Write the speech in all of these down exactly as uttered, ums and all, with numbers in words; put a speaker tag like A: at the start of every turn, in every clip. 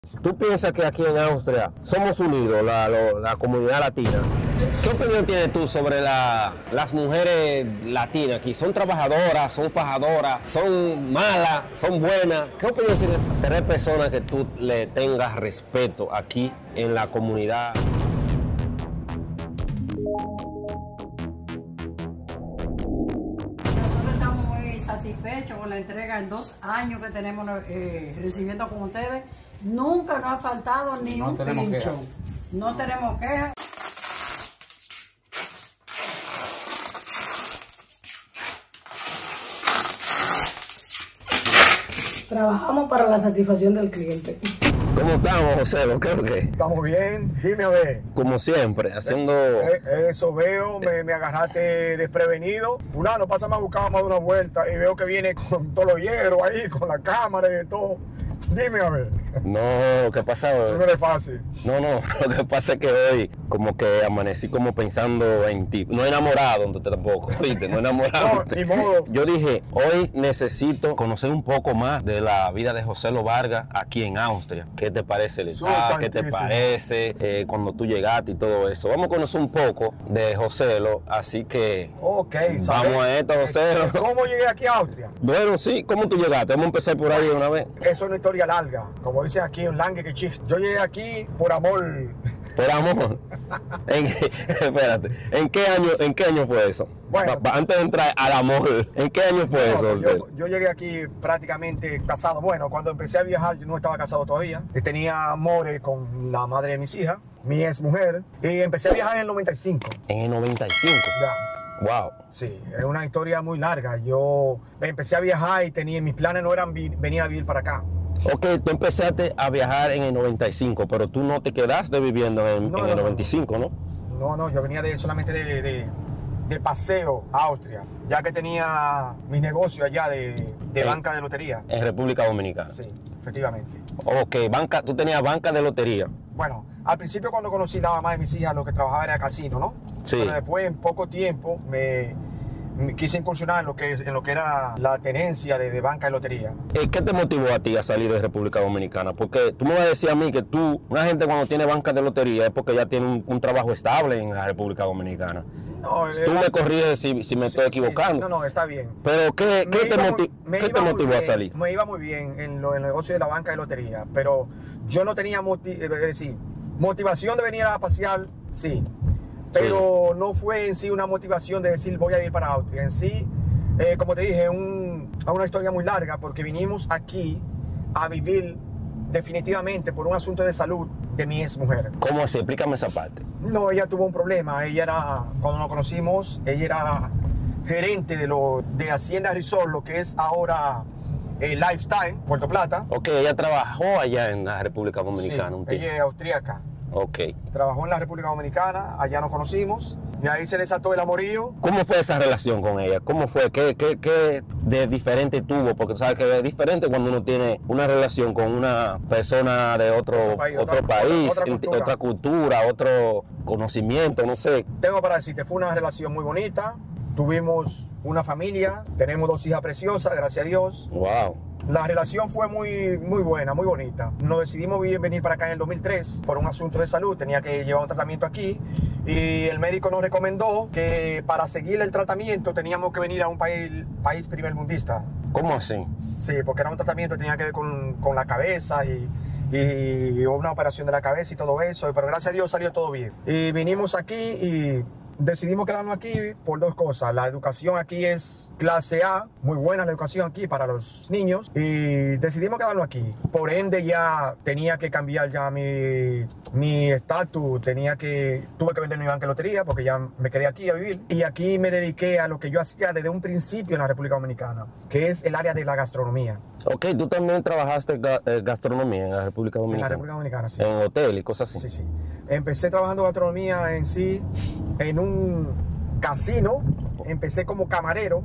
A: ¿Tú piensas que aquí en Austria somos unidos, la, lo- la comunidad latina? ¿Qué opinión tienes tú sobre la- las mujeres latinas aquí? ¿Son trabajadoras, son fajadoras, son malas, son buenas? ¿Qué opinión tienes? ¿Seré personas que tú le tengas respeto aquí en la comunidad?
B: Nosotros estamos muy satisfechos con la entrega en dos años que tenemos eh, recibiendo con ustedes. Nunca nos ha faltado ni
C: No
B: un
C: tenemos
B: pincho.
C: queja.
B: No tenemos quejas. Trabajamos para la satisfacción del cliente.
A: ¿Cómo estamos, José? ¿Lo que, lo que?
D: Estamos bien, dime a ver.
A: Como siempre, haciendo...
D: Eh, Eso veo, me, me agarraste desprevenido. Fulano, pásame a buscar más de una vuelta y veo que viene con todos los hierros ahí, con la cámara y todo. Dime a ver.
A: No, ¿qué pasa?
D: No es fácil.
A: No, no, lo que pasa es que hoy como que amanecí como pensando en ti. No enamorado tú tampoco, ¿viste? No enamorado.
D: No, ni modo.
A: Yo dije, hoy necesito conocer un poco más de la vida de José Lo Vargas aquí en Austria. ¿Qué te parece el
D: Su
A: estado? ¿Qué te
D: santísimo.
A: parece eh, cuando tú llegaste y todo eso? Vamos a conocer un poco de José Lo, así que...
D: Ok, ¿sabes?
A: Vamos a esto, José Lo.
D: ¿Cómo llegué aquí a Austria?
A: Bueno, sí, ¿cómo tú llegaste? Vamos a empezar por ahí de una vez.
D: Eso es una historia larga. Como dicen aquí en Lange que chiste. Yo llegué aquí por amor.
A: Por amor. ¿En qué, espérate, ¿en qué año, en qué año fue eso?
D: Bueno.
A: Pa- pa- antes de entrar al amor, ¿en qué año fue
D: No,
A: eso?
D: pues
A: José?
D: yo, yo llegué aquí prácticamente casado. Bueno, cuando empecé a viajar yo no estaba casado todavía. Y tenía amores con la madre de mis hijas, mi ex mujer. Y empecé a viajar en el noventa y cinco.
A: En el noventa y cinco.
D: Ya.
A: Wow.
D: Sí, es una historia muy larga. Yo empecé a viajar y tenía, mis planes no eran vi- venir a vivir para acá.
A: Ok, tú empezaste a viajar en el noventa y cinco, pero tú no te quedaste viviendo en,
D: No,
A: en
D: no,
A: el
D: no.
A: noventa y cinco, ¿no?
D: No, no, yo venía de, solamente de, de, de paseo a Austria, ya que tenía mi negocio allá de, de
A: Sí.
D: banca de lotería.
A: En República Dominicana.
D: Sí, efectivamente.
A: Ok, banca, tú tenías banca de lotería.
D: Bueno, al principio cuando conocí a la mamá de mis hijas, lo que trabajaba era casino, ¿no?
A: Sí.
D: Pero después, en poco tiempo, me, me quise incursionar en lo que, en lo que era la tenencia de, de banca de lotería.
A: Eh, ¿Qué te motivó a ti a salir de República Dominicana? Porque tú me vas a decir a mí que tú, una gente cuando tiene banca de lotería es porque ya tiene un, un trabajo estable en la República Dominicana.
D: No,
A: Tú
D: eh,
A: me corriges si, si me
D: sí,
A: estoy
D: sí,
A: equivocando.
D: no, no, está bien.
A: Pero ¿qué,
D: Me
A: qué te,
D: iba
A: moti-
D: muy- me
A: qué
D: iba
A: te
D: muy
A: motivó a
D: bien,
A: salir?
D: Me iba muy bien en lo, en el negocio de la banca de lotería, pero yo no tenía moti- eh, es decir, motivación de venir a pasear, sí, pero no fue en sí una motivación de decir voy a ir para Austria. En sí, eh, como te dije, un, a una historia muy larga porque vinimos aquí a vivir definitivamente por un asunto de salud de mi ex mujer.
A: ¿Cómo así? Explícame esa parte.
D: No, ella tuvo un problema. Ella era, cuando nos conocimos, ella era gerente de, lo, de Hacienda Resort, lo que es ahora eh, Lifestyle, Puerto Plata.
A: Ok, ella trabajó allá en la República Dominicana
D: Sí,
A: un tiempo.
D: ella es austríaca.
A: Ok.
D: Trabajó en la República Dominicana, allá nos conocimos, y ahí se desató el amorío.
A: ¿Cómo fue esa relación con ella? ¿Cómo fue? ¿Qué, qué, qué de diferente tuvo? Porque tú sabes que es diferente cuando uno tiene una relación con una persona de otro,
D: Otro país,
A: otro
D: otra-
A: país,
D: otra cultura.
A: otra cultura, otro conocimiento, no sé.
D: Tengo para decirte, fue una relación muy bonita. Tuvimos una familia, tenemos dos hijas preciosas, gracias a Dios.
A: Wow.
D: La relación fue muy, muy buena, muy bonita. Nos decidimos vi- venir para acá en el dos mil tres por un asunto de salud. Tenía que llevar un tratamiento aquí y el médico nos recomendó que para seguir el tratamiento teníamos que venir a un país, país primermundista.
A: ¿Cómo así?
D: Sí, porque era un tratamiento que tenía que ver con, con la cabeza y, y una operación de la cabeza y todo eso. Pero gracias a Dios salió todo bien. Y vinimos aquí y decidimos quedarnos aquí por dos cosas. La educación aquí es clase A, muy buena la educación aquí para los niños, y decidimos quedarnos aquí. Por ende ya tenía que cambiar ya mi mi estatus, tenía que, tuve que vender mi banca de lotería porque ya me quedé aquí a vivir. Y aquí me dediqué a lo que yo hacía desde un principio en la República Dominicana, que es el área de la gastronomía.
A: Ok, tú también trabajaste ga- eh, gastronomía en la República
D: En la
A: Dominicana.
D: República Dominicana, sí.
A: En hotel y cosas así.
D: Sí, sí. Empecé trabajando gastronomía en sí, en un casino. Empecé como camarero.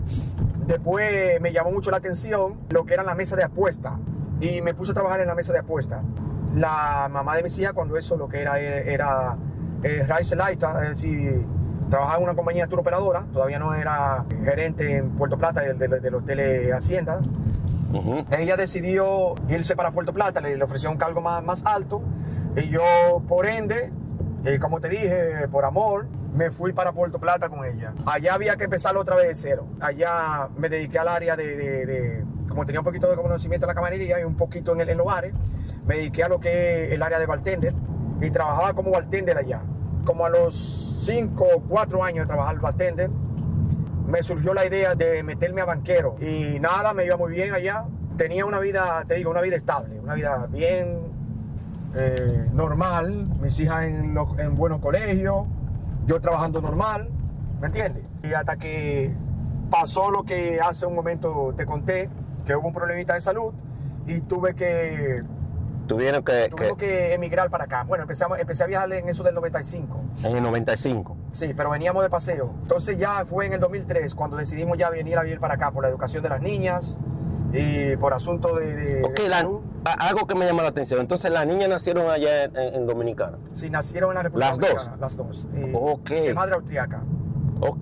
D: Después me llamó mucho la atención lo que era la mesa de apuestas. Y me puse a trabajar en la mesa de apuestas. La mamá de mis hijas, cuando eso lo que era era, era eh, Rice Laita, es decir, trabajaba en una compañía de tour operadora. Todavía no era gerente en Puerto Plata del, del, del Hotel Hacienda.
A: Uh-huh.
D: Ella decidió irse para Puerto Plata, le, le ofreció un cargo más, más alto y yo, por ende, eh, como te dije, por amor, me fui para Puerto Plata con ella. Allá había que empezar otra vez de cero. Allá me dediqué al área de, de, de como tenía un poquito de conocimiento en la camarería y un poquito en, el, en los bares, me dediqué a lo que es el área de bartender y trabajaba como bartender allá. Como a los cinco o cuatro años de trabajar bartender, me surgió la idea de meterme a banquero y nada, me iba muy bien allá. Tenía una vida, te digo, una vida estable, una vida bien eh, normal, mis hijas en, lo, en buenos colegios, yo trabajando normal, ¿me entiendes? Y hasta que pasó lo que hace un momento te conté, que hubo un problemita de salud y tuve que...
A: Tuvieron que,
D: Tuvimos
A: que...
D: que emigrar para acá. Bueno, empecé a, empecé a viajar en eso del noventa y cinco.
A: En el noventa y cinco.
D: Sí, pero veníamos de paseo. Entonces ya fue en el dos mil tres cuando decidimos ya venir a vivir para acá por la educación de las niñas y por asunto de, de,
A: Ok,
D: de
A: la,
D: salud.
A: algo que me llama la atención. Entonces, las niñas nacieron allá en, en Dominicana.
D: Sí, nacieron en la República
A: ¿Las
D: Dominicana.
A: dos?
D: Las dos. Y
A: Ok.
D: de madre austriaca.
A: Ok.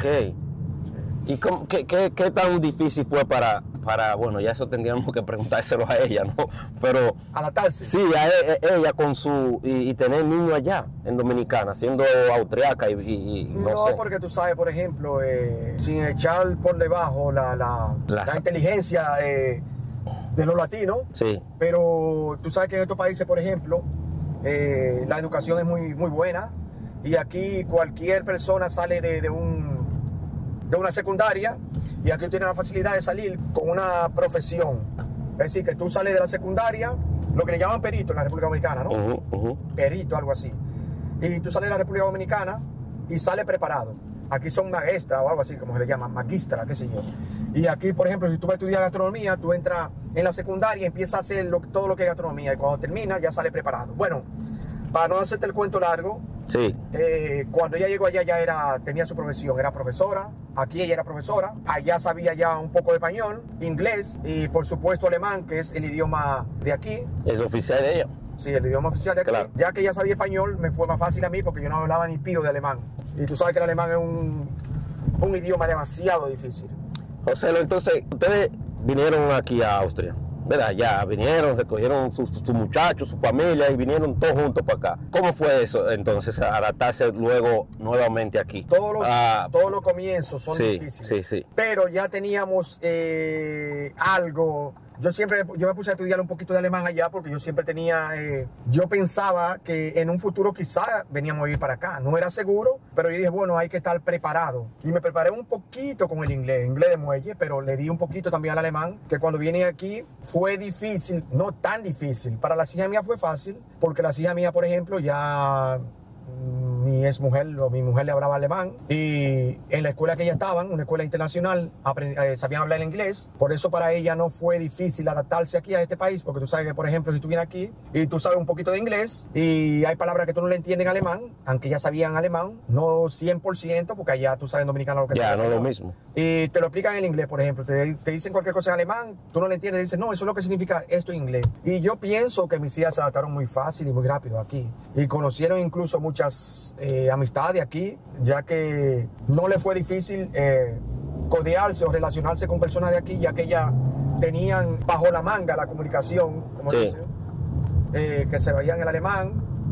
A: ¿Y cómo, qué, qué, qué tan difícil fue para, para, bueno, ya eso tendríamos que preguntárselo a ella, ¿no? Pero
D: Adaptarse.
A: sí, a e- ella con su, y, y tener niños allá en Dominicana, siendo austriaca y, y- y no,
D: No,
A: sé.
D: porque tú sabes, por ejemplo, eh, sin echar por debajo la, la,
A: La-
D: la inteligencia eh, de los latinos,
A: Sí,
D: pero tú sabes que en estos países, por ejemplo, eh, la educación es muy, muy buena y aquí cualquier persona sale de, de, un, de una secundaria y aquí tiene la facilidad de salir con una profesión. Es decir, que tú sales de la secundaria, lo que le llaman perito en la República Dominicana, ¿no?
A: ujú, ujú.
D: Perito, algo así. Y tú sales de la República Dominicana y sales preparado. Aquí son maestra o algo así, como se le llama, magistra, qué sé yo. Y aquí, por ejemplo, si tú vas a estudiar gastronomía, tú entras en la secundaria y empiezas a hacer lo- todo lo que es gastronomía. Y cuando terminas, ya sales preparado. Bueno, para no hacerte el cuento largo,
A: Sí,
D: eh, cuando ella llegó allá, ya era, tenía su profesión, era profesora. Aquí ella era profesora. Allá sabía ya un poco de español, inglés y, por supuesto, alemán, que es el idioma de aquí.
A: es oficial de ella.
D: Sí, el idioma oficial de aquí.
A: Claro.
D: Ya que ella sabía español, me fue más fácil a mí porque yo no hablaba ni pío de alemán. Y tú sabes que el alemán es un, un idioma demasiado difícil.
A: José, entonces, ustedes vinieron aquí a Austria, ¿verdad? Ya vinieron, recogieron sus su muchachos, su familia y vinieron todos juntos para acá. ¿Cómo fue eso entonces, adaptarse luego nuevamente aquí?
D: Todos los,
A: Ah,
D: todos los comienzos son
A: sí,
D: difíciles.
A: sí, sí.
D: Pero ya teníamos eh, algo. Yo siempre, yo me puse a estudiar un poquito de alemán allá porque yo siempre tenía, eh, yo pensaba que en un futuro quizá veníamos a vivir para acá. No era seguro, pero yo dije, bueno, hay que estar preparado. Y me preparé un poquito con el inglés, inglés de muelle, pero le di un poquito también al alemán, que cuando vine aquí fue difícil, no tan difícil. Para las hijas mías fue fácil, porque las hijas mías, por ejemplo, ya... mi ex mujer o mi mujer le hablaba alemán y en la escuela que ella estaban, una escuela internacional, aprend- eh, sabían hablar inglés. Por eso para ella no fue difícil adaptarse aquí a este país, porque tú sabes que, por ejemplo, si tú vienes aquí y tú sabes un poquito de inglés y hay palabras que tú no le entiendes en alemán, aunque ya sabían alemán, no cien por ciento, porque allá tú sabes en dominicano lo que
A: Ya,
D: sea,
A: no es lo mismo.
D: y te lo explican en inglés, por ejemplo. Te, te dicen cualquier cosa en alemán, tú no lo entiendes, dices, no, eso es lo que significa esto en inglés. Y yo pienso que mis hijas se adaptaron muy fácil y muy rápido aquí. Y conocieron incluso muchas eh, amistades aquí, ya que no le fue difícil eh, codearse o relacionarse con personas de aquí, ya que ya tenían bajo la manga la comunicación, como
A: Sí.
D: dicen, eh, que se veían el alemán,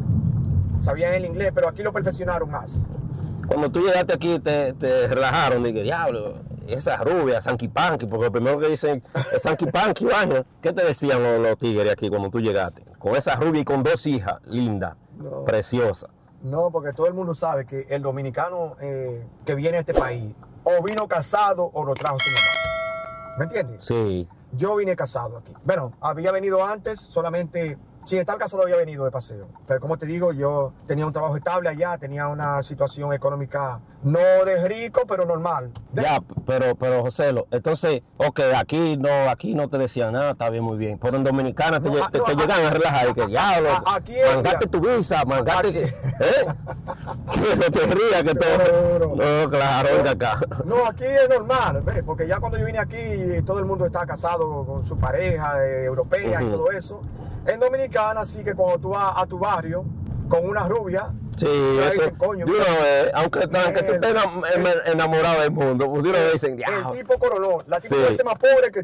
D: sabían el inglés, pero aquí lo perfeccionaron más.
A: Cuando tú llegaste aquí te, te relajaron, dije, diablo, esa rubia, Sanky Panky, porque lo primero que dicen es Sanky Panky, vaina. ¿Qué te decían los, los tigres aquí cuando tú llegaste? Con esa rubia y con dos hijas, linda,
D: No.
A: preciosa.
D: No, porque todo el mundo sabe que el dominicano eh, que viene a este país o vino casado o lo trajo su mamá. ¿Me entiendes?
A: Sí,
D: Yo vine casado aquí. Bueno, había venido antes, solamente sin estar casado había venido de paseo. Pero como te digo, yo tenía un trabajo estable allá, tenía una situación económica no de rico, pero normal. De-
A: ya, pero, pero José, lo- entonces, ok, aquí no, aquí no te decían nada, está bien, muy bien. Pero en Dominicana te,
D: No,
A: lle-
D: ah,
A: te,
D: no,
A: te
D: ah,
A: llegan a relajar y que
D: ah,
A: diablo,
D: ah, aquí es,
A: mangate
D: mira.
A: tu visa, mangate,
D: Aquí.
A: ¿eh? Que no te rías que
D: Seguro.
A: todo. No, claro, venga acá.
D: No, aquí es normal, ¿ves? Porque ya cuando yo vine aquí, todo el mundo está casado con su pareja eh, europea y
A: Ujú.
D: todo eso. En Dominicana, sí que cuando tú vas a tu barrio con una rubia,
A: Sí,
D: ya
A: eso,
D: dicen, coño,
A: de una vez, aunque, aunque tú estés
D: el-
A: enam- em- enamorado del mundo, pues de una vez dicen,
D: el
A: diablo.
D: tipo coronó, la tipo
A: Sí.
D: puede ser más pobre que tú,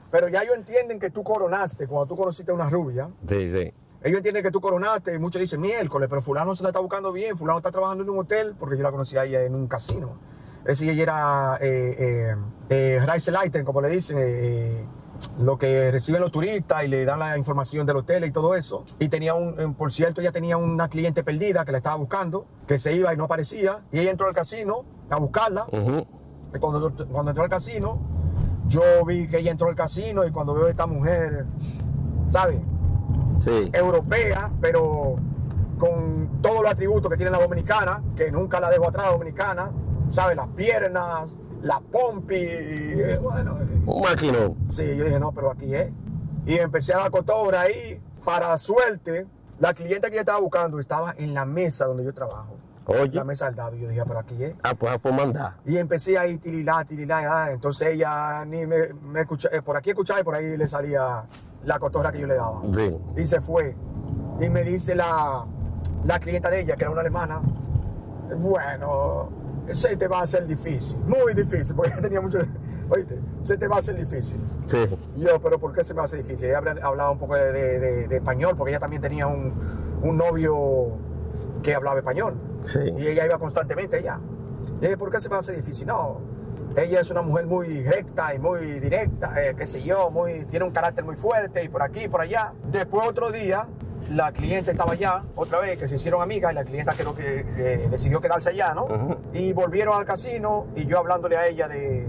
D: Pero ya ellos entienden que tú coronaste cuando tú conociste a una rubia.
A: Sí, sí.
D: Ellos entienden que tú coronaste y muchos dicen miércoles, pero fulano se la está buscando bien, fulano está trabajando en un hotel, porque yo la conocí a ella en un casino. Es decir, ella era eh, eh, eh, Reiseleiter, como le dicen, eh, lo que reciben los turistas y le dan la información del hotel y todo eso. Y tenía un, por cierto, ella tenía una cliente perdida que la estaba buscando, que se iba y no aparecía, y ella entró al casino a buscarla. Uh-huh. Y cuando, cuando entró al casino, yo vi que ella entró al casino y cuando veo a esta mujer, ¿sabes? Sí. Europea, pero con todos los atributos que tiene la dominicana, que nunca la dejo atrás, la dominicana, ¿sabes? Las piernas, la pompi, eh, bueno.
A: Un maquinón.
D: Sí, yo dije, no, pero aquí es. Y empecé a dar cotorra ahí. Para suerte, la cliente que yo estaba buscando estaba en la mesa donde yo trabajo.
A: Oye.
D: La mesa del dado. Y yo dije, pero aquí es.
A: Ah, pues fue mandar.
D: Y empecé ahí, tirilá, tirilá. Ah, entonces ella ni me, me escuchaba, eh, por aquí escuchaba y por ahí le salía la cotorra que yo le daba.
A: Sí.
D: Y se fue. Y me dice la, la clienta de ella, que era una alemana, bueno, se te va a hacer difícil, muy difícil, porque ella tenía mucho, oíste, se te va a hacer difícil.
A: Sí.
D: Y yo, pero ¿por qué se me hace difícil? Ella hablaba un poco de, de, de español, porque ella también tenía un, un novio que hablaba español.
A: Sí.
D: Y ella iba constantemente allá. Y dije, ¿por qué se me hace difícil? No, ella es una mujer muy recta y muy directa, eh, qué sé yo, muy, tiene un carácter muy fuerte y por aquí y por allá. Después otro día, la cliente estaba allá, otra vez, que se hicieron amigas y la clienta creo que eh, decidió quedarse allá, ¿no? Uh-huh. Y volvieron al casino y yo hablándole a ella de,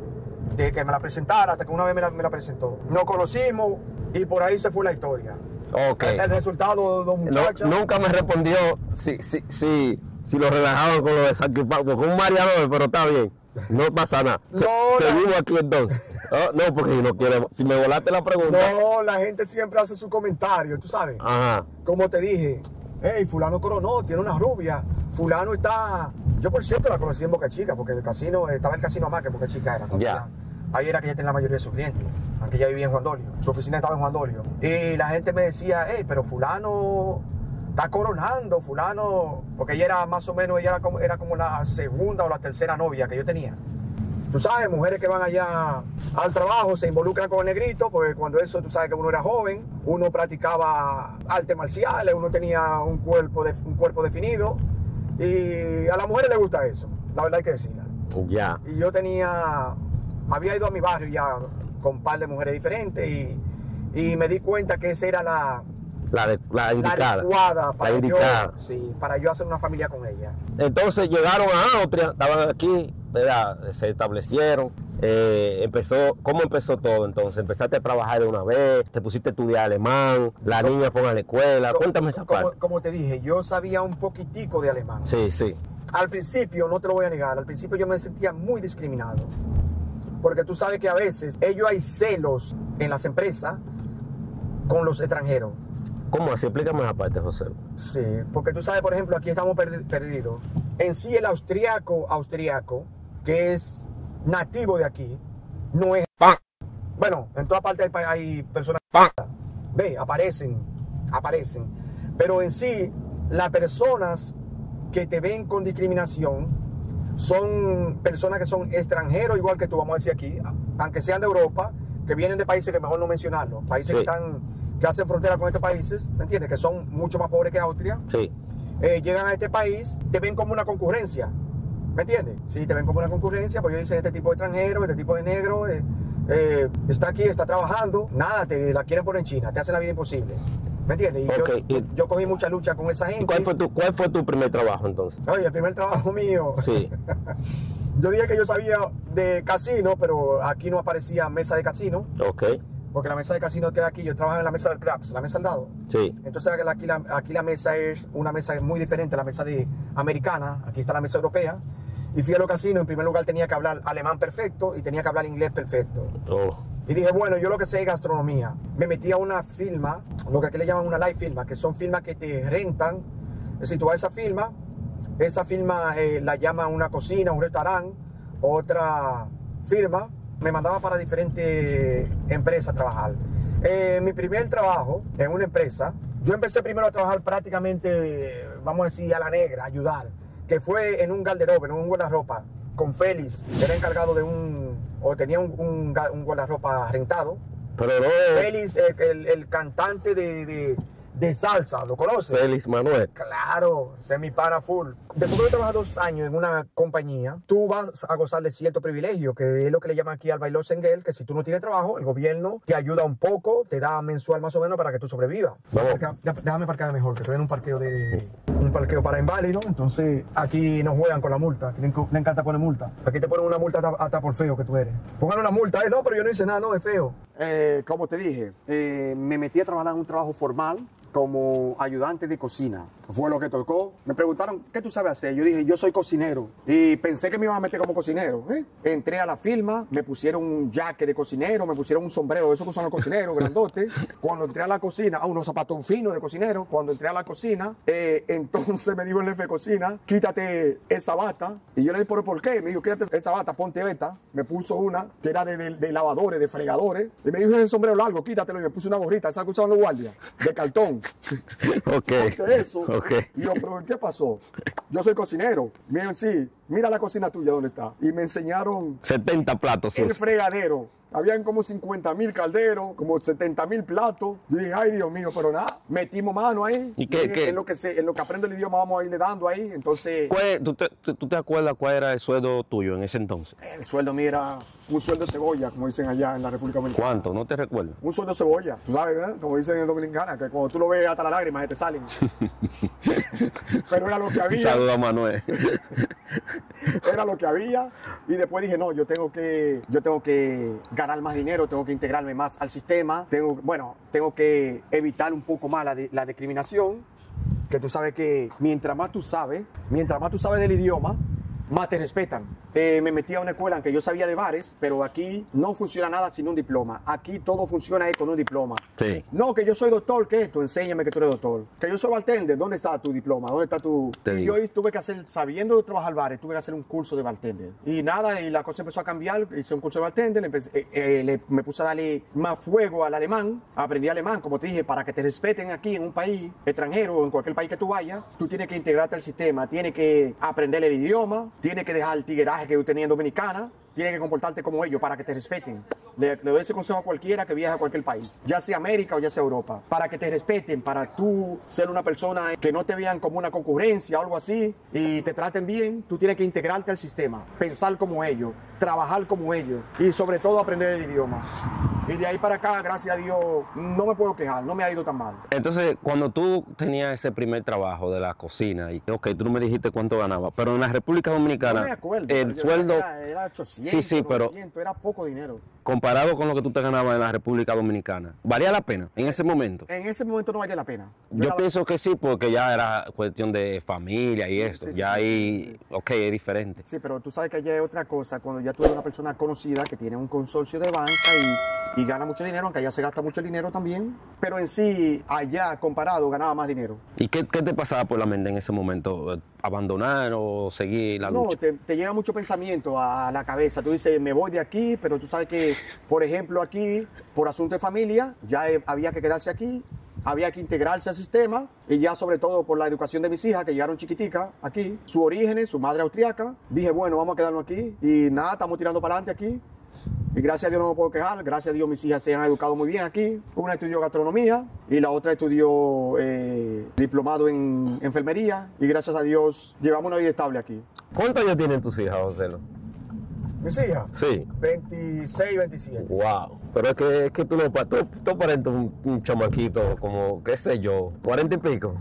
D: de que me la presentara, hasta que una vez me la, me la presentó. Nos conocimos y por ahí se fue la historia.
A: Okay.
D: El, el resultado de dos muchachas.
A: No, nunca me respondió si, si, si, si lo relajaban con lo de San Cristóbal, con un mareador, pero está bien. No pasa nada.
D: No,
A: Se, seguimos la... aquí entonces. Oh, no, porque no quiero. Si me volaste la pregunta.
D: No, la gente siempre hace su comentario, tú sabes.
A: Ajá.
D: Como te dije, hey, fulano coronó, tiene una rubia. Fulano está. Yo, por cierto, la conocí en Boca Chica, porque el casino, estaba el casino más que Boca Chica era.
A: Ya.
D: Ahí era que ella tenía la mayoría de sus clientes. Aunque ella vivía en Juan Dolio. Su oficina estaba en Juan Dolio. Y la gente me decía, hey, pero fulano está coronando, fulano, porque ella era más o menos, ella era como, era como la segunda o la tercera novia que yo tenía. Tú sabes, mujeres que van allá al trabajo se involucran con el negrito, porque cuando eso, tú sabes que uno era joven, uno practicaba artes marciales, uno tenía un cuerpo, de, un cuerpo definido, y a las mujeres les gusta eso, la verdad hay que decirla.
A: Ya.
D: Y yo tenía, había ido a mi barrio ya con un par de mujeres diferentes, y, y me di cuenta que esa era la...
A: La, de, la indicada.
D: La adecuada para,
A: la indicada.
D: Yo, sí, para yo hacer una familia con ella.
A: Entonces llegaron a Austria, estaban aquí, ¿verdad? Se establecieron. Eh, empezó, ¿Cómo empezó todo entonces? ¿Empezaste a trabajar de una vez? ¿Te pusiste a estudiar alemán? ¿La
D: ¿Cómo?
A: niña fue a la escuela?
D: ¿Cómo?
A: Cuéntame esa
D: como,
A: parte.
D: Como te dije, yo sabía un poquitico de alemán.
A: Sí, sí.
D: Al principio, no te lo voy a negar, al principio yo me sentía muy discriminado. Porque tú sabes que a veces ellos hay celos en las empresas con los extranjeros.
A: ¿Cómo así? Explícame esa parte, José.
D: Sí, porque tú sabes, por ejemplo, aquí estamos per perdidos. En sí, el austriaco, austriaco, que es nativo de aquí, no es... Bueno, en toda parte hay, hay personas... Ve, aparecen, aparecen. Pero en sí, las personas que te ven con discriminación son personas que son extranjeros, igual que tú, vamos a decir aquí, aunque sean de Europa, que vienen de países que mejor no mencionarlo, países sí. que están... que hacen frontera con estos países, ¿me entiendes? Que son mucho más pobres que Austria.
A: Sí.
D: Eh, llegan a este país, te ven como una concurrencia, ¿me entiendes? Sí, te ven como una concurrencia, pues ellos dicen, este tipo de extranjero, este tipo de negro, eh, eh, está aquí, está trabajando, nada, te la quieren poner en China, te hacen la vida imposible, ¿me entiendes? Y
A: okay.
D: yo, yo cogí mucha lucha con esa gente.
A: ¿Cuál fue tu, cuál fue tu primer trabajo entonces?
D: Oye, el primer trabajo mío.
A: Sí.
D: Yo dije que yo sabía de casino, pero aquí no aparecía mesa de casino.
A: Ok.
D: Porque la mesa de casino queda aquí, yo trabajo en la mesa del craps, la mesa del dado.
A: Sí.
D: Entonces aquí la, aquí la mesa es una mesa muy diferente a la mesa de americana, aquí está la mesa europea. Y fui a los casinos, en primer lugar tenía que hablar alemán perfecto y tenía que hablar inglés perfecto.
A: Oh.
D: Y dije, bueno, yo lo que sé es gastronomía. Me metí a una firma, lo que aquí le llaman una live firma, que son firmas que te rentan. Es decir, tú vas a esa firma, esa firma eh, la llaman una cocina, un restaurante, otra firma. Me mandaba para diferentes empresas a trabajar. Eh, mi primer trabajo en una empresa, yo empecé primero a trabajar prácticamente, vamos a decir, a la negra, a ayudar, que fue en un garderobe, en un guardarropa, con Félix. Era encargado de un, o tenía un, un, un guardarropa rentado,
A: Pero no.
D: Félix, el, el, el cantante de, de, de salsa, ¿lo conoces?
A: Félix Manuel.
D: Claro, ese es mi pana full. Después de trabajar dos años en una compañía, tú vas a gozar de cierto privilegio, que es lo que le llaman aquí al bailó senguel, que si tú no tienes trabajo, el gobierno te ayuda un poco, te da mensual más o menos para que tú sobrevivas.
A: Vamos.
D: Déjame parquear mejor, que estoy en un parqueo de un parqueo para inválidos, entonces aquí nos juegan con la multa, le encanta poner multa. Aquí te ponen una multa hasta, hasta por feo que tú eres. Pongan una multa, eh, no, pero yo no hice nada, no, es feo. Eh, como te dije, eh, me metí a trabajar en un trabajo formal como ayudante de cocina. Fue lo que tocó. Me preguntaron, ¿qué tú sabes hacer? Yo dije, yo soy cocinero. Y pensé que me iban a meter como cocinero. ¿eh? Entré a la firma, me pusieron un jacket de cocinero, me pusieron un sombrero, de esos que usan los cocineros, grandote. Cuando entré a la cocina, ah, unos zapatos finos de cocinero. Cuando entré a la cocina, eh, entonces me dijo el jefe de cocina, quítate esa bata. Y yo le dije, ¿por, ¿por qué? Me dijo, quítate esa bata, ponte esta. Me puso una que era de, de, de lavadores, de fregadores. Y me dijo, ese sombrero largo, quítatelo. Y me puse una gorrita, esa que usaban los guardias, de cartón.
A: Ok.
D: Ponte eso.
A: Okay.
D: Y yo, pero ¿qué pasó? Yo soy cocinero. Miren, sí, mira la cocina tuya dónde está. Y me enseñaron
A: setenta platos.
D: el
A: Sus.
D: fregadero. Habían como cincuenta mil calderos, como setenta mil platos. Yo dije, ay, Dios mío, pero nada, metimos mano ahí.
A: ¿Y qué,
D: dije,
A: qué?
D: En, lo que se, en lo que aprendo el idioma vamos a irle dando ahí. Entonces,
A: ¿Cuál- ¿Tú te, tú te acuerdas cuál era el sueldo tuyo en ese entonces?
D: el sueldo mío era un sueldo de cebolla, como dicen allá en la República Dominicana.
A: ¿Cuánto? ¿No te recuerdas?
D: Un sueldo de cebolla, tú sabes, ¿eh? Como dicen en Dominicana, que cuando tú lo ves hasta las lágrimas se te salen. Pero era lo que había.
A: Saludos a Manuel.
D: Era lo que había. Y después dije, no, yo tengo que, yo tengo que ganar más dinero, tengo que integrarme más al sistema. Tengo, bueno, tengo que evitar un poco más la, de, la discriminación. Que tú sabes que mientras más tú sabes, mientras más tú sabes del idioma, más te respetan. Eh, me metí a una escuela en que yo sabía de bares, pero aquí no funciona nada sin un diploma. Aquí todo funciona ahí con un diploma.
A: Sí.
D: No, que yo soy doctor, ¿qué es esto? Enséñame que tú eres doctor. Que yo soy bartender, ¿dónde está tu diploma? ¿Dónde está tu...?
A: Te
D: Y
A: digo.
D: yo tuve que hacer, sabiendo trabajar bares, tuve que hacer un curso de bartender. Y nada, y la cosa empezó a cambiar, hice un curso de bartender, empecé- eh, eh, le- me puse a darle más fuego al alemán, aprendí alemán, como te dije, para que te respeten aquí en un país extranjero o en cualquier país que tú vayas, tú tienes que integrarte al sistema, tienes que aprender el idioma, tienes que dejar el tigueraje que tú tenías en Dominicana, tienes que comportarte como ellos para que te respeten. Le, le doy ese consejo a cualquiera que viaje a cualquier país, ya sea América o ya sea Europa, para que te respeten, para tú ser una persona que no te vean como una concurrencia o algo así y te traten bien. Tú tienes que integrarte al sistema, pensar como ellos, trabajar como ellos y sobre todo aprender el idioma. Y de ahí para acá, gracias a Dios, no me puedo quejar, no me ha ido tan mal.
A: Entonces, cuando tú tenías ese primer trabajo de la cocina, y ok, tú no me dijiste cuánto ganabas, pero en la República Dominicana,
D: No me acuerdo.
A: el
D: yo-
A: sueldo,
D: Era, era ochocientos,
A: sí, sí, pero
D: novecientos, era poco dinero.
A: comparado con lo que tú te ganabas en la República Dominicana, ¿valía la pena en ese momento?
D: En ese momento no valía la pena.
A: Yo
D: era-
A: pienso que sí, porque ya era cuestión de familia y esto,
D: sí, sí,
A: ya
D: sí,
A: ahí, ok, es diferente.
D: Sí, pero tú sabes que allá hay otra cosa, cuando ya tú eres una persona conocida que tiene un consorcio de banca y, y gana mucho dinero, aunque allá se gasta mucho dinero también, pero en sí, allá comparado, ganaba más dinero.
A: ¿Y qué, qué te pasaba por la mente en ese momento? ¿Abandonar o seguir la
D: No,
A: lucha?
D: te, te llega mucho pensamiento a la cabeza. Tú dices, me voy de aquí, pero tú sabes que, por ejemplo, aquí, por asunto de familia, ya eh, había que quedarse aquí, había que integrarse al sistema, y ya sobre todo por la educación de mis hijas, que llegaron chiquiticas aquí, su origen, su madre austriaca, dije, bueno, vamos a quedarnos aquí, y nada, estamos tirando para adelante aquí. Y gracias a Dios no me puedo quejar, gracias a Dios mis hijas se han educado muy bien aquí. Una estudió gastronomía y la otra estudió eh, diplomado en enfermería, y gracias a Dios llevamos una vida estable aquí.
A: ¿Cuántos años tienen tus hijas, José?
D: ¿Mis hijas?
A: Sí.
D: veintiséis, veintisiete.
A: Wow. Pero es que, es que tú no pa- tú, tú aparentas un, un chamaquito como, qué sé yo, cuarenta y pico.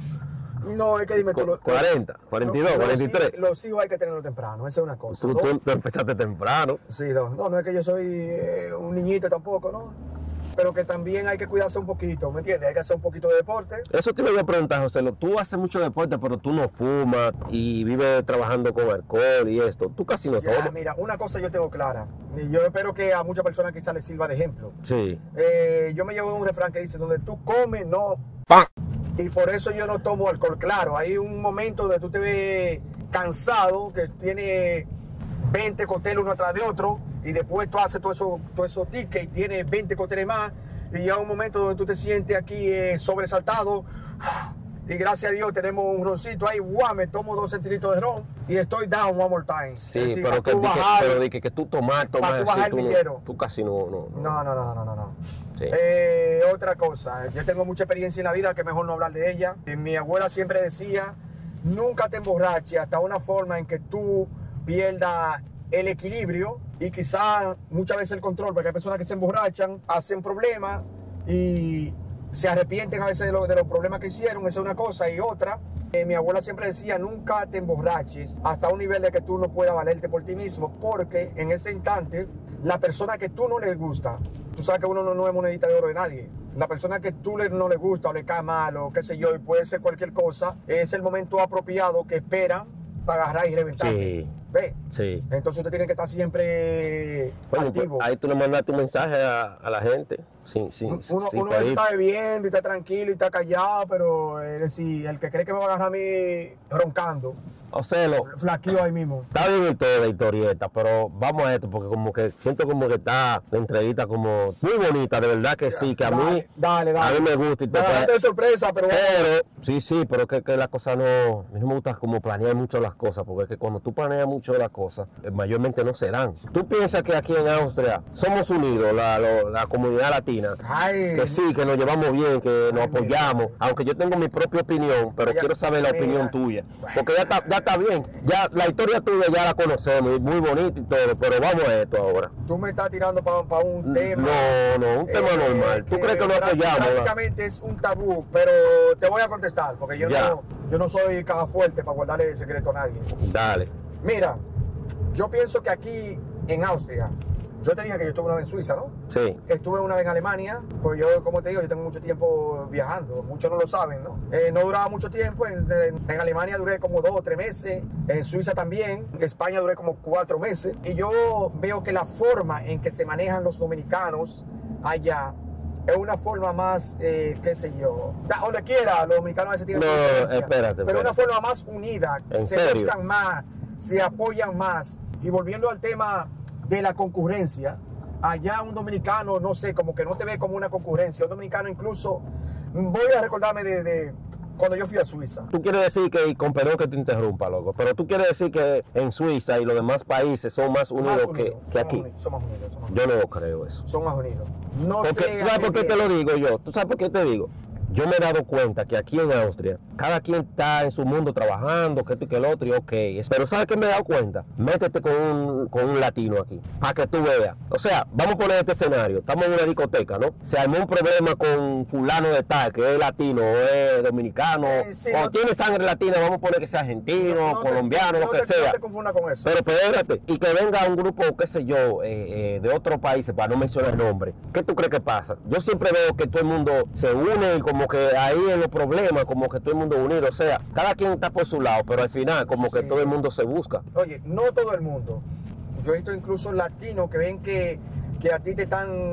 D: No, es que dime tú.
A: Cu-
D: lo-
A: cuarenta, cuarenta y dos,
D: los-
A: cuarenta y tres.
D: Los hijos hay que tenerlos temprano, esa es una cosa.
A: Tú,
D: ¿no?
A: tú- tú empezaste temprano.
D: Sí, no, no, no es que yo soy eh, un niñito tampoco, ¿no? Pero que también hay que cuidarse un poquito, ¿me entiendes? Hay que hacer un poquito de deporte.
A: Eso te iba a preguntar, José. lo- Tú haces mucho deporte, pero tú no fumas y vives trabajando con alcohol y esto. Tú casi no
D: Ya,
A: tomas.
D: mira, una cosa yo tengo clara, y yo espero que a muchas personas quizás les sirva de ejemplo.
A: Sí.
D: Eh, yo me llevo un refrán que dice, donde tú comes, no... Y por eso yo no tomo alcohol. Claro, hay un momento donde tú te ves cansado, que tiene veinte cócteles uno atrás de otro, y después tú haces todo eso, todo eso tickets y tienes veinte cócteles más, y llega un momento donde tú te sientes aquí eh, sobresaltado, y gracias a Dios tenemos un roncito ahí, guau, me tomo dos centilitros de ron y estoy down one more time.
A: Sí,
D: decir,
A: pero, que,
D: bajar,
A: que, pero de que, que tú tomas, tomas,
D: para tú
A: sí,
D: bajar
A: tú,
D: el
A: no,
D: millero.
A: tú casi no... No,
D: no, no, no, no, no. no.
A: Sí.
D: Eh, otra cosa, yo tengo mucha experiencia en la vida, que mejor no hablar de ella. Y mi abuela siempre decía, nunca te emborraches hasta una forma en que tú pierdas el equilibrio y quizás muchas veces el control, porque hay personas que se emborrachan, hacen problemas y se arrepienten a veces de, lo, de los problemas que hicieron. Esa es una cosa. Y otra, eh, mi abuela siempre decía, nunca te emborraches hasta un nivel de que tú no puedas valerte por ti mismo, porque en ese instante, la persona que tú no le gusta, tú sabes que uno no, no es monedita de oro de nadie, la persona que tú le, no le gusta o le cae mal o qué sé yo, y puede ser cualquier cosa, es el momento apropiado que esperan para agarrar y reventar.
A: Sí.
D: ¿Ve?
A: Sí.
D: Entonces usted tiene que estar siempre
A: Bueno,
D: activo.
A: pues, ahí tú le mandas tu mensaje a, a la gente. Sí, sí,
D: Uno,
A: sí,
D: uno
A: para ir.
D: está bebiendo y está tranquilo y está callado, pero es decir, el que cree que me va a agarrar a mí roncando,
A: O sea, lo,
D: flaqueo ahí mismo.
A: está bien y todo de historieta, pero vamos a esto, porque como que siento como que está la entrevista como muy bonita, de verdad que sí, que a
D: Dale,
A: mí,
D: dale, dale.
A: a mí me gusta y todo.
D: Me agarraste de sorpresa, pero
A: Pero, sí, sí, pero es que, que la cosa no, a mí no me gusta como planear mucho las cosas, porque es que cuando tú planeas mucho las cosas, eh, mayormente no se dan. ¿Tú piensas que aquí en Austria somos unidos, la, lo- la comunidad latina?
D: ay,
A: Que sí, que nos llevamos bien, que nos
D: Ay, mira.
A: apoyamos, aunque yo tengo mi propia opinión, pero
D: Mira,
A: quiero saber la
D: mira.
A: opinión tuya,
D: Bueno.
A: porque ya está, ya está bien, ya la historia tuya ya la conocemos, y muy bonita y todo, pero vamos a esto ahora.
D: tú me estás tirando para un tema.
A: No, no, un tema
D: eh,
A: normal. ¿Tú crees que no
D: prá-
A: apoyamos? ¿verdad?
D: Prácticamente es un tabú, pero te voy a contestar, porque yo,
A: Ya.
D: no, yo no soy caja fuerte para guardarle secreto a nadie.
A: Dale.
D: Mira, yo pienso que aquí en Austria, yo te dije que yo estuve una vez en Suiza, ¿no?
A: Sí.
D: Estuve una vez en Alemania, pues yo, como te digo, yo tengo mucho tiempo viajando, muchos no lo saben, ¿no? Eh, no duraba mucho tiempo, en, en- en Alemania duré como dos o tres meses, en Suiza también, en España duré como cuatro meses, y yo veo que la forma en que se manejan los dominicanos allá es una forma más, eh, qué sé yo, da- donde quiera, los dominicanos a veces tienen
A: No,
D: su diferencia,
A: espérate,
D: pero una
A: espérate.
D: forma más unida,
A: ¿En
D: se
A: serio?
D: buscan más, se apoyan más, y volviendo al tema de la concurrencia, allá un dominicano, no sé, como que no te ve como una concurrencia. Un dominicano incluso, voy a recordarme de, de cuando yo fui a Suiza.
A: Tú quieres decir que, y con perdón que te interrumpa, loco, pero tú quieres decir que en Suiza y los demás países son más unidos,
D: Más
A: que,
D: unidos,
A: que
D: somos
A: aquí.
D: unidos, somos unidos, somos
A: Yo
D: unidos.
A: no creo eso.
D: Son más unidos. No
A: Porque,
D: sé
A: ¿tú sabes
D: a
A: por qué
D: qué
A: te lo
D: viene.
A: digo yo? ¿Tú sabes por qué te digo? Yo me he dado cuenta que aquí en Austria, cada quien está en su mundo trabajando, que esto y que el otro, y ok. Pero ¿sabes qué me he dado cuenta? Métete con un, con un latino aquí, para que tú veas. O sea, vamos a poner este escenario. Estamos en una discoteca, ¿no? Se armó un problema con fulano de tal, que es latino, o es dominicano,
D: Eh, sí,
A: o
D: no-
A: tiene sangre latina, vamos a poner que sea argentino,
D: No te-
A: colombiano,
D: no
A: lo que
D: te-
A: sea.
D: No te confundas con eso.
A: Pero espérate, y que venga un grupo, qué sé yo, eh, eh, de otros países, para no mencionar nombre. ¿Qué tú crees que pasa? Yo siempre veo que todo el mundo se une y como que ahí en los problemas, como que todo el mundo unido. O sea, cada quien está por su lado, pero al final como que
D: Sí.
A: todo el mundo se busca.
D: Oye, no todo el mundo. Yo he visto incluso latinos que ven que, que a ti te están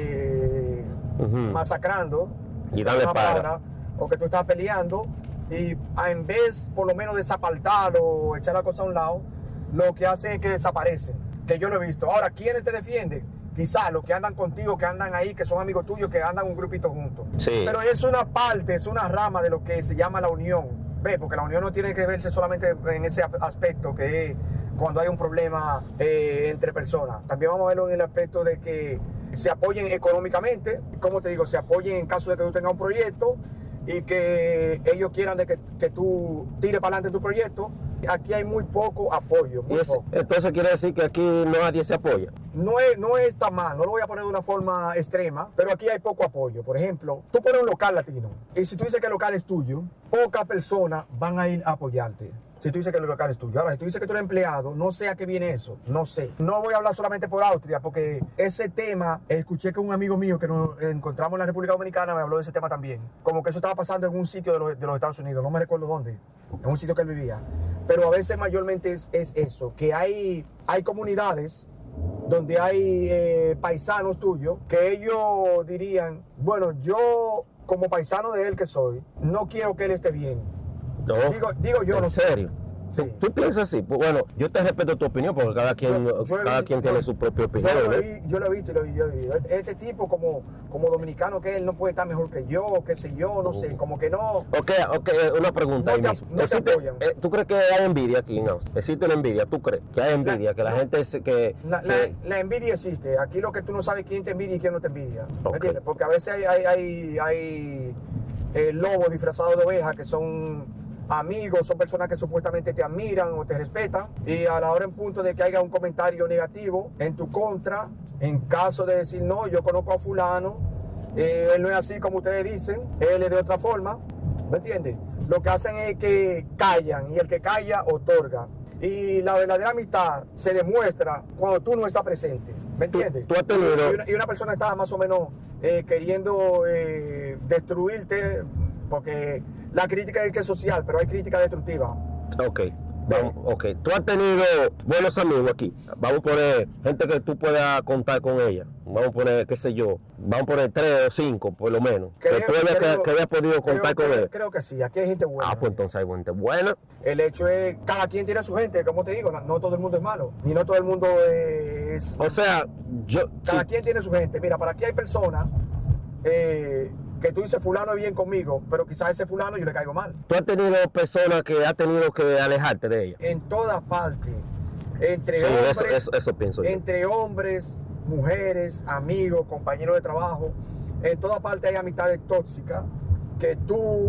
D: eh,
A: Ujú.
D: masacrando.
A: Y dale
D: una
A: para.
D: palabra, o que tú estás peleando, y a- en vez por lo menos de desapartarlo o echar la cosa a un lado, lo que hacen es que desaparecen. Que yo lo he visto. Ahora, ¿quiénes te defienden? Quizás los que andan contigo, que andan ahí, que son amigos tuyos, que andan un grupito juntos.
A: Sí.
D: Pero es una parte, es una rama de lo que se llama la unión. ¿Ve? Porque la unión no tiene que verse solamente en ese aspecto que es cuando hay un problema eh, entre personas. También vamos a verlo en el aspecto de que se apoyen económicamente, como te digo, se apoyen en caso de que tú tengas un proyecto y que ellos quieran de que, que tú tires para adelante tu proyecto. Aquí hay muy poco apoyo,
A: Y
D: muy
A: es-
D: poco.
A: entonces quiere decir que aquí nadie se apoya.
D: No es, no está mal, no lo voy a poner de una forma extrema, pero aquí hay poco apoyo. Por ejemplo, tú pones un local latino y si tú dices que el local es tuyo, pocas personas van a ir a apoyarte. Si tú dices que el local es tuyo. Ahora, si tú dices que tú eres empleado, no sé a qué viene eso, no sé. No voy a hablar solamente por Austria, porque ese tema, escuché que un amigo mío que nos encontramos en la República Dominicana me habló de ese tema también. Como que eso estaba pasando en un sitio de los, de los Estados Unidos, no me recuerdo dónde, en un sitio que él vivía. Pero a veces mayormente es, es eso, que hay, hay comunidades donde hay eh, paisanos tuyos que ellos dirían, bueno, yo como paisano de él que soy, no quiero que él esté bien.
A: No.
D: Digo, digo yo,
A: ¿En
D: no sé.
A: serio?
D: Sí.
A: ¿Tú piensas así? Pues bueno, yo te respeto tu opinión porque cada quien,
D: Yo- yo he
A: cada
D: visto-
A: quien tiene su propia opinión.
D: Yo lo,
A: ¿eh?
D: vi, yo lo he visto y lo, yo he visto. Este tipo como, como dominicano que él no puede estar mejor que yo, qué sé yo, no sé, como que no.
A: Ok, ok, una pregunta
D: No
A: ahí
D: te-
A: mismo.
D: no te
A: Existe-
D: apoyan.
A: eh, ¿Tú crees que hay envidia aquí en Austin? ¿Existe una envidia? ¿Tú crees que hay envidia? que la
D: no.
A: gente se, que,
D: La, la-
A: que-
D: la envidia existe. Aquí lo que tú no sabes quién te envidia y quién no te envidia. ¿Me
A: Ok.
D: entiendes? Porque a veces hay, hay, hay, hay, eh, lobos disfrazados de ovejas que son amigos, son personas que supuestamente te admiran o te respetan. Y a la hora en punto de que haya un comentario negativo en tu contra, en caso de decir, no, yo conozco a fulano, eh, él no es así como ustedes dicen, él es de otra forma. ¿Me entiendes? Lo que hacen es que callan y el que calla otorga. Y la verdadera amistad se demuestra cuando tú no estás presente. ¿Me entiendes?
A: tú has tenido-
D: Y una, y una persona está más o menos eh, queriendo eh, destruirte, porque la crítica es que es social, pero hay crítica destructiva.
A: Ok, vamos, ok. Tú has tenido buenos amigos aquí. Vamos a poner gente que tú puedas contar con ella. Vamos a poner, qué sé yo, vamos a poner tres o cinco, por lo menos. que
D: Creo-
A: tú hayas,
D: creo-
A: que, que hayas podido contar
D: creo,
A: con
D: creo-
A: él.
D: creo que sí, aquí hay gente buena.
A: Ah, pues entonces hay gente buena.
D: El hecho es, cada quien tiene su gente, como te digo, no, no todo el mundo es malo, ni no todo el mundo es...
A: O sea, yo...
D: Cada
A: sí,
D: quien tiene su gente. Mira, para aquí hay personas eh, que tú dices fulano es bien conmigo, pero quizás ese fulano yo le caigo mal.
A: tú has tenido personas que has tenido que alejarte de ella.
D: En todas partes, entre
A: Sí,
D: hombres,
A: eso, eso, eso pienso yo.
D: entre hombres, mujeres, amigos, compañeros de trabajo, en todas partes hay amistades tóxicas que tú,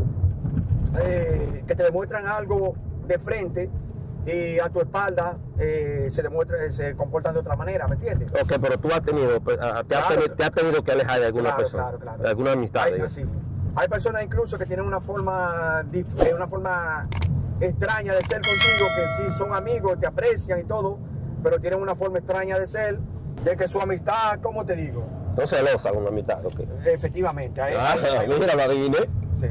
D: eh, que te demuestran algo de frente y a tu espalda eh, se demuestra, se comportan de otra manera, ¿me entiendes?
A: Ok, pero tú has tenido, pues, ah, te, has
D: Claro.
A: tenido te has tenido que alejar de alguna
D: Claro,
A: persona,
D: claro, claro.
A: de alguna amistad.
D: Hay,
A: digo.
D: así. Hay personas incluso que tienen una forma, dif- eh, una forma extraña de ser contigo, que sí son amigos, te aprecian y todo, pero tienen una forma extraña de ser, de que su amistad, ¿cómo te digo?
A: No celosa con una amistad, ok.
D: Efectivamente. Hay,
A: Ah,
D: hay- hay-
A: mira, lo adiviné.
D: sí.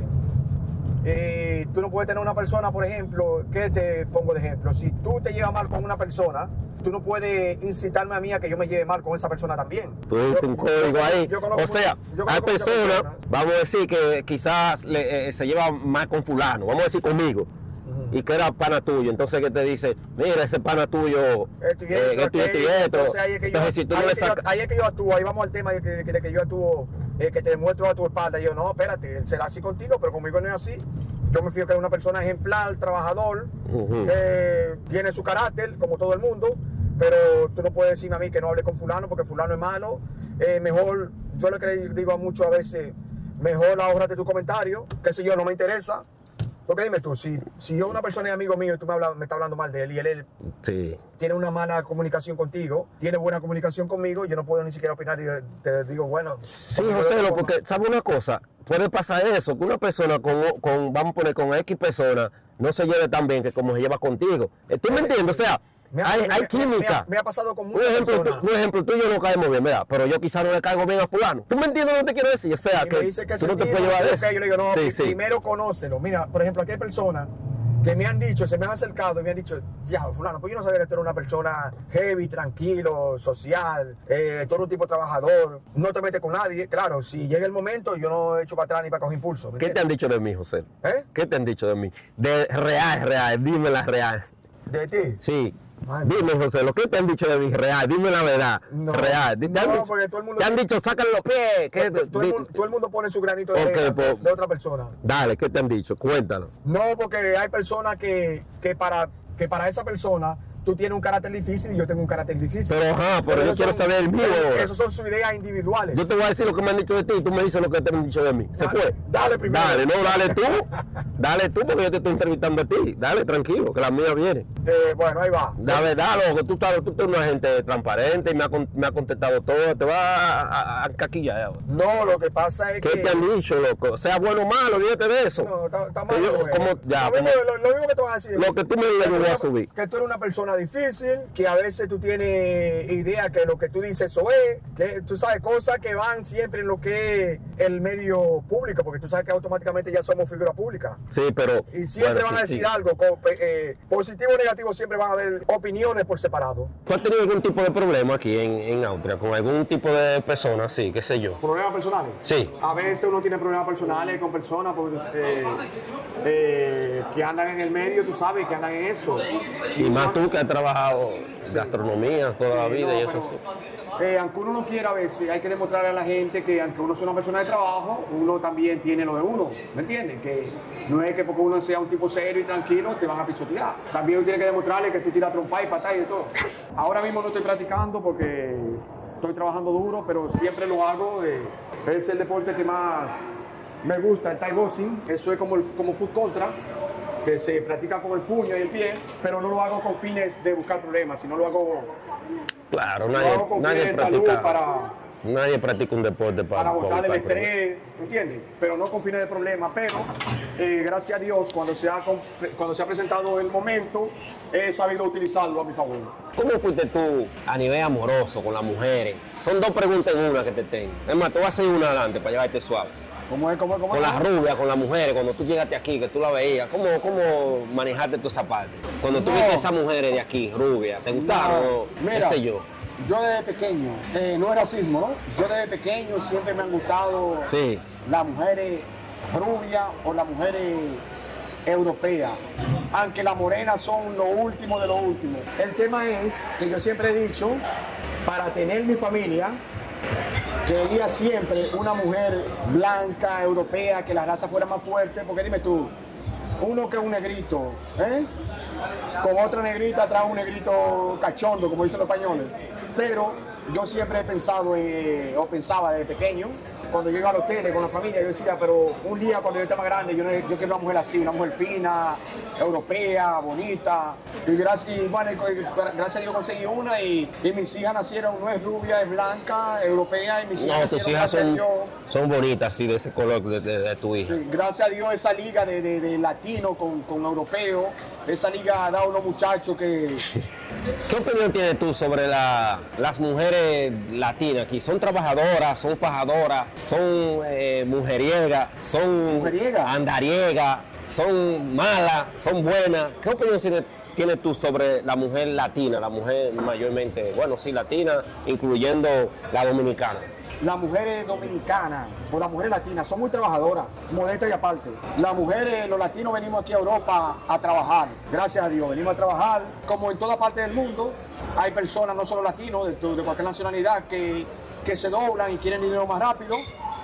D: Y tú no puedes tener una persona, por ejemplo, ¿qué te pongo de ejemplo? Si tú te llevas mal con una persona, tú no puedes incitarme a mí a que yo me lleve mal con esa persona también.
A: Tú diste un
D: Yo-
A: código
D: yo-
A: ahí.
D: yo conozco
A: O sea,
D: muchas- yo
A: hay
D: conozco muchas
A: personas, vamos a decir que quizás le- eh, se lleva mal con fulano, vamos a decir conmigo,
D: Ujú.
A: y que era pana tuyo. Entonces que te dice, mira, ese pana tuyo,
D: Esto y
A: eh,
D: esto,
A: esto y esto y
D: aquello.
A: esto.
D: Entonces, ahí es que yo,
A: Entonces si tú no
D: ahí
A: le
D: es que yo-
A: sacas...
D: ahí es que yo actúo, ahí vamos al tema de que, de que yo actúo, eh, que te demuestro a tu espalda. Y yo, no, espérate, él será así contigo, pero conmigo no es así. Yo me fío que es una persona ejemplar, trabajador,
A: Ujú.
D: eh, tiene su carácter, como todo el mundo, pero tú no puedes decirme a mí que no hable con fulano porque fulano es malo. Eh, mejor, yo lo que le digo a muchos a veces, mejor ahórrate tu comentario, que si yo no me interesa. Porque dime tú, si, si yo una persona es amigo mío y tú me, habla- me estás hablando mal de él y él, él
A: Sí.
D: tiene una mala comunicación contigo, tiene buena comunicación conmigo, yo no puedo ni siquiera opinar y te digo, bueno.
A: Sí, José, lo- porque, ¿sabes una cosa? Puede pasar eso, que una persona con, con, vamos a poner, con X persona no se lleve tan bien que como se lleva contigo. Eh, ¿Tú me entiendes? O sea,
D: Me ha-
A: hay,
D: me-
A: hay
D: me-
A: química.
D: Me ha, me ha pasado con
A: Un
D: muchas
A: ejemplo,
D: personas.
A: tú, un ejemplo, tú y yo no caemos bien, ¿verdad? Pero yo quizás no le caigo bien a fulano. ¿Tú me entiendes lo que te quiero decir? O sea,
D: Y
A: que,
D: me dice que
A: tú no te
D: sentido,
A: puedes llevar de
D: ok,
A: eso.
D: yo le digo, no,
A: Sí,
D: pri-
A: sí.
D: primero conócelo. Mira, por ejemplo, aquí hay personas que me han dicho, se me han acercado y me han dicho, ya, fulano, pues yo no sabía que tú eres una persona heavy, tranquilo, social, eh, tú eres un tipo trabajador, no te metes con nadie. Claro, si llega el momento, yo no echo para atrás ni para coger impulso. ¿me
A: ¿Qué te
D: entiendes?
A: han dicho de mí, José?
D: ¿Eh?
A: ¿Qué te han dicho de mí? De real, real, dime la real.
D: ¿De ti?
A: Sí.
D: Ay,
A: Dime, José, lo que te han dicho de mí, real, dime la verdad.
D: No.
A: Real. Te,
D: No,
A: han dicho,
D: porque todo el mundo-
A: te han dicho, sácale los pies. ¿Qué-
D: Todo, todo el
A: di-
D: mundo, todo el mundo pone su granito de
A: Ok,
D: arena
A: pues-
D: de otra persona.
A: Dale, ¿qué te han dicho? Cuéntalo.
D: No, porque hay personas que, que, para, que para esa persona tú tienes un carácter difícil y yo tengo un carácter difícil.
A: Pero, ajá, pero yo
D: esos
A: quiero saber el mío ahora.
D: Esas son sus ideas individuales.
A: Yo te voy a decir lo que me han dicho de ti y tú me dices lo que te han dicho de mí. ¿Se
D: Dale,
A: fue?
D: dale primero.
A: Dale, no, dale tú. Dale tú porque yo te estoy entrevistando a ti. Dale, tranquilo, que la mía viene.
D: Eh, bueno, ahí va.
A: La verdad, loco, tú estás, tú estás una gente transparente y me ha, con- me ha contestado todo. Te va a, a, a caquillar ahora.
D: No, lo que pasa es
A: ¿Qué
D: que...
A: te han dicho, loco? Sea bueno o malo, olvídate de eso.
D: No, está, está
A: Que
D: mal.
A: yo-
D: güey.
A: como- ya,
D: lo, mismo,
A: como-
D: lo, lo mismo que te voy a decir.
A: Lo que tú me digas, yo voy a subir.
D: Que tú eres una persona persona difícil, que a veces tú tienes idea que lo que tú dices eso es, que tú sabes cosas que van siempre en lo que es el medio público, porque tú sabes que automáticamente ya somos figura pública.
A: Sí, pero...
D: Y siempre
A: bueno,
D: van a
A: sí,
D: decir
A: sí.
D: algo, co- eh, positivo o negativo, siempre van a haber opiniones por separado.
A: ¿Tú has tenido algún tipo de problema aquí en, en Austria con algún tipo de persona, sí, qué sé yo?
D: ¿Problemas personales?
A: Sí.
D: A veces uno tiene problemas personales con personas pues, eh, eh, que andan en el medio, tú sabes, que andan en eso.
A: Y más tú que has trabajado gastronomía toda la
D: Sí,
A: vida
D: no,
A: y eso
D: pero,
A: sí.
D: eh, aunque uno no quiera, a veces hay que demostrarle a la gente que aunque uno sea una persona de trabajo, uno también tiene lo de uno, ¿me entiendes? Que no es que porque uno sea un tipo serio y tranquilo te van a pisotear. También uno tiene que demostrarle que tú tiras trompa y patada y de todo. Ahora mismo no estoy practicando porque estoy trabajando duro, pero siempre lo hago. eh, es el deporte que más me gusta, el Thai boxing. Eso es como el como foot contra, que se practica con el puño y el pie, pero no lo hago con fines de buscar problemas, sino lo hago,
A: Claro,
D: lo
A: nadie,
D: hago con
A: nadie
D: fines de salud
A: practica,
D: para,
A: nadie practica un deporte para,
D: para botar el
A: para-
D: estrés, ¿entiendes? Pero no con fines de problemas. Pero eh, gracias a Dios, cuando se, ha, con- cuando se ha presentado el momento, he sabido utilizarlo a mi favor.
A: ¿Cómo fuiste tú a nivel amoroso con las mujeres? Son dos preguntas en una que te tengo. Es más, te voy a hacer una adelante para llevarte suave.
D: ¿Cómo es? ¿Cómo es? ¿Cómo
A: Con
D: es?
A: las rubias, con las mujeres, cuando tú llegaste aquí, que tú la veías, ¿cómo, cómo manejaste toda esa parte? Cuando tú
D: No.
A: viste a esas mujeres de aquí, rubias, ¿te gustaron? o
D: Mira,
A: ¿Qué sé yo?
D: yo desde pequeño, eh, no es racismo, ¿no? Yo desde pequeño siempre me han gustado
A: Sí.
D: las mujeres rubias o las mujeres europeas, aunque las morenas son lo último de lo último. El tema es que yo siempre he dicho, para tener mi familia, quería siempre una mujer blanca, europea, que la raza fuera más fuerte, porque dime tú, uno que es un negrito, ¿eh? Con otra negrita atrás un negrito cachondo, como dicen los españoles. Pero yo siempre he pensado, eh, o pensaba desde pequeño, cuando llego al hotel con la familia, yo decía, pero un día cuando yo esté más grande, yo, no- yo quiero una mujer así, una mujer fina, europea, bonita. Y gracias, y, bueno, y, y, gracias a Dios conseguí una y, y mis hijas nacieron, no es rubia, es blanca, europea, y mis hijas
A: No, tus
D: nacieron,
A: hijas
D: gracias a
A: son,
D: Dios.
A: son bonitas, sí, de ese color de, de- de tu hija.
D: Sí, gracias a Dios esa liga de, de- de latino con, con europeo, esa liga ha dado unos muchachos que...
A: ¿Qué opinión tienes tú sobre la- las mujeres latinas aquí? ¿Son trabajadoras, son fajadoras, son eh, mujeriegas, son
D: ¿Mujeriegas?
A: andariegas, son malas, son buenas? ¿Qué opinión tiene- tienes tú sobre la mujer latina, la mujer mayormente, bueno, sí, latina, incluyendo la dominicana?
D: Las mujeres dominicanas o las mujeres latinas son muy trabajadoras, modestas y aparte. Las mujeres, los latinos venimos aquí a Europa a trabajar, gracias a Dios, venimos a trabajar. Como en toda parte del mundo, hay personas, no solo latinos, de, to- de cualquier nacionalidad, que, que se doblan y quieren dinero más rápido.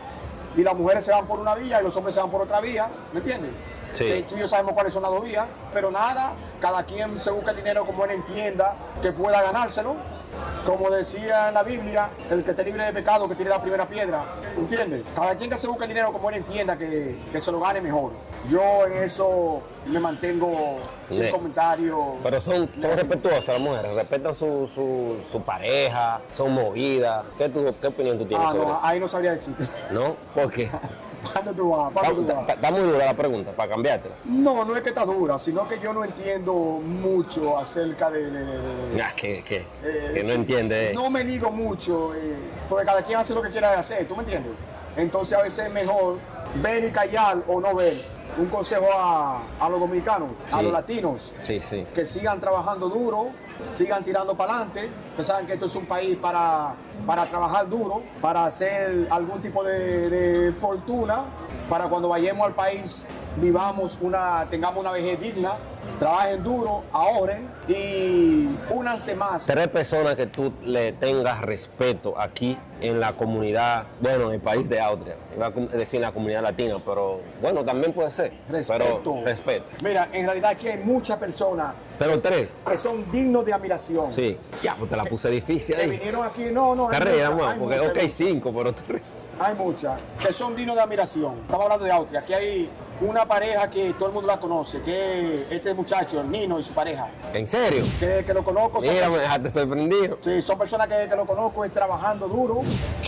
D: Y las mujeres se van por una vía y los hombres se van por otra vía, ¿me entiendes?
A: Sí.
D: Que tú y yo sabemos cuáles son las dos vías, pero nada, cada quien se busca el dinero como él entienda que pueda ganárselo. Como decía en la Biblia, el que esté libre de pecado, que tire la primera piedra, ¿entiendes? Cada quien que se busca el dinero como él entienda que, que se lo gane mejor. Yo en eso me mantengo sin
A: Sí.
D: comentarios.
A: Pero son, son respetuosas las mujeres, respetan su, su, su pareja, son movidas. ¿Qué, tú- qué opinión tú tienes
D: Ah,
A: sobre
D: no,
A: eso?
D: ahí no sabría decirte.
A: ¿No? ¿Por qué?
D: ¿Para dónde tú vas? ¿Para dónde tú vas?
A: Está, está muy dura la pregunta, para cambiártela.
D: No, no es que está dura, sino que yo no entiendo mucho acerca de... de- de- de-
A: Ah, que, que,
D: Eh,
A: que no
D: sí,
A: entiende.
D: No me ligo mucho, eh, porque cada quien hace lo que quiera hacer, ¿tú me entiendes? Entonces a veces es mejor ver y callar o no ver. Un consejo a, a los dominicanos, a
A: Sí.
D: los latinos,
A: Sí, sí.
D: que sigan trabajando duro, sigan tirando para adelante, que saben que esto es un país para, para trabajar duro, para hacer algún tipo de, de fortuna, para cuando vayamos al país vivamos una, tengamos una vejez digna, trabajen duro, ahorren y únanse más.
A: Tres personas que tú le tengas respeto aquí en la comunidad, bueno, en el país de Austria, iba a decir en la comunidad latina, pero bueno, también puede ser.
D: Respeto.
A: Pero respeto.
D: Mira, en realidad aquí hay muchas personas
A: Pero tres,
D: que son dignos de admiración.
A: sí. Ya, pues te la puse difícil
D: Que
A: ahí.
D: vinieron aquí, no, no, hay
A: Te ríes,
D: muchas,
A: amor,
D: hay
A: porque
D: muchas,
A: ok,
D: hay
A: cinco, pero tres.
D: Hay muchas que son dignos de admiración. Estamos hablando de Austria. Aquí hay una pareja que todo el mundo la conoce, que es este muchacho, el Nino y su pareja,
A: ¿En serio?
D: que, que lo conozco. son-
A: Mira, me dejaste sorprendido.
D: Sí, son personas que, que lo conozco y trabajando duro.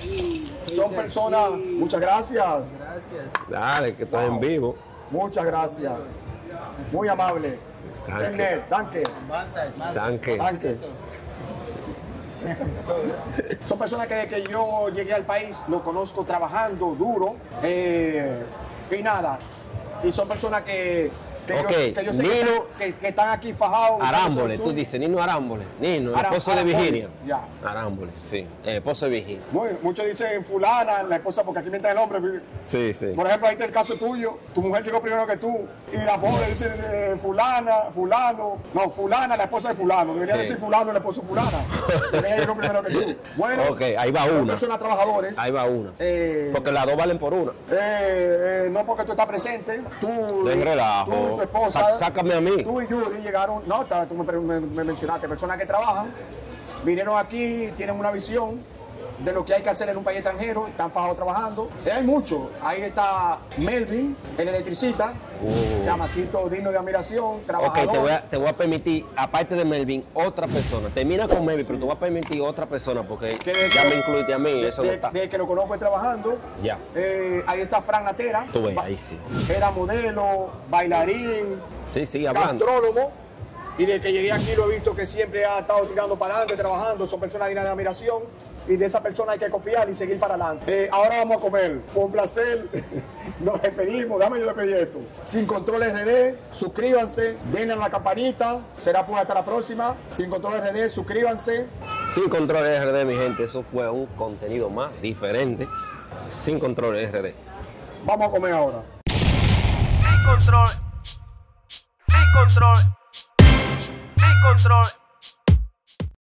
D: Son personas, muchas gracias,
C: Gracias.
A: Dale, que estás en vivo.
D: muchas gracias. Muy amable. Danke. Danke.
A: Danke.
D: Danke. Son personas que desde que yo llegué al país lo conozco trabajando duro eh, y nada. Y son personas que, que,
A: Okay.
D: yo, que yo sé
A: Nino
D: que, están, que, que están aquí fajados.
A: Arámbole, tú dices, Nino Arámbole. Nino, el
D: Aram-
A: esposo de
D: Aramboles,
A: Virginia.
D: ya.
A: Arámbole, sí. El esposo de Virginia.
D: Muy, muchos dicen fulana, la esposa, porque aquí mientras el hombre.
A: Sí, sí.
D: Por ejemplo, ahí está el caso tuyo. Tu mujer llegó primero que tú. Y la pobre dice eh, fulana, fulano. No, fulana, la esposa de fulano. Debería
A: Sí.
D: decir fulano, el esposo de fulana. Ella llegó primero que tú. Bueno,
A: Ok, ahí va
D: son
A: una.
D: personas trabajadores.
A: Ahí va una.
D: Eh,
A: Porque las dos valen por una.
D: eh, eh, no porque tú estás presente. Tú,
A: De relajo.
D: tú, tu esposa.
A: Sa- sácame a mí.
D: Tú y Judy llegaron. No, ta- tú me, me- me mencionaste. Personas que trabajan. Vinieron aquí, tienen una visión de lo que hay que hacer en un país extranjero, están fajados trabajando. Y hay mucho. Ahí está Melvin, el electricista,
A: Uh.
D: chamaquito digno de admiración,
A: Ok,
D: trabajador.
A: te voy, a, te voy a permitir, aparte de Melvin, otra persona. Termina con Melvin, pero te voy a permitir otra persona porque
D: Que de-
A: ya me incluiste a mí,
D: de-
A: eso
D: de-
A: no está.
D: de que lo conozco trabajando.
A: Ya.
D: Eh, ahí está Fran Natera.
A: Tú ves,
D: Ba-
A: ahí sí.
D: Era modelo, bailarín,
A: Sí, sí, hablando.
D: gastrónomo. Y desde que llegué aquí lo he visto que siempre ha estado tirando para adelante, trabajando. Son personas dignas de admiración. Y de esa persona hay que copiar y seguir para adelante. Eh, ahora vamos a comer. Fue un placer. Nos despedimos. Dame yo despedir esto. Sin Control R D, suscríbanse, denle a la campanita. Será pues hasta la próxima. Sin Control R D, suscríbanse.
A: Sin control R D, mi gente, eso fue un contenido más diferente. Sin control R D.
D: Vamos a comer ahora.
C: Sin control. Sin control. Sin control.